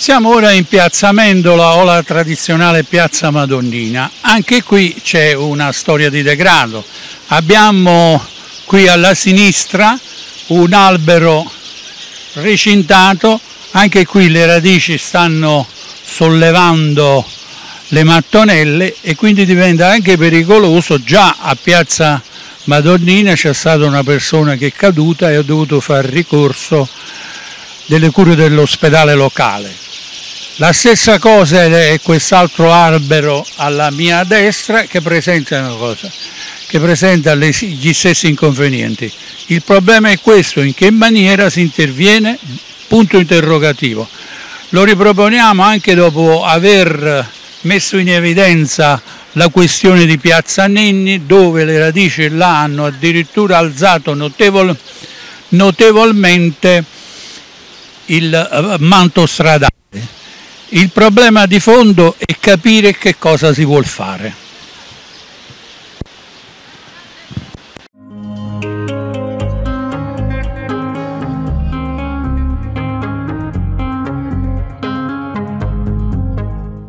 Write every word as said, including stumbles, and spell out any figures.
Siamo ora in piazza Amendola o la tradizionale piazza Madonnina. Anche qui c'è una storia di degrado. Abbiamo qui alla sinistra un albero recintato, anche qui le radici stanno sollevando le mattonelle e quindi diventa anche pericoloso. Già a piazza Madonnina c'è stata una persona che è caduta e ha dovuto fare ricorso delle cure dell'ospedale locale. La stessa cosa è quest'altro albero alla mia destra che presenta una cosa, che presenta gli stessi inconvenienti. Il problema è questo: in che maniera si interviene? Punto interrogativo. Lo riproponiamo anche dopo aver messo in evidenza la questione di piazza Nenni, dove le radici là hanno addirittura alzato notevol, notevolmente il manto stradale. Il problema di fondo è capire che cosa si vuol fare.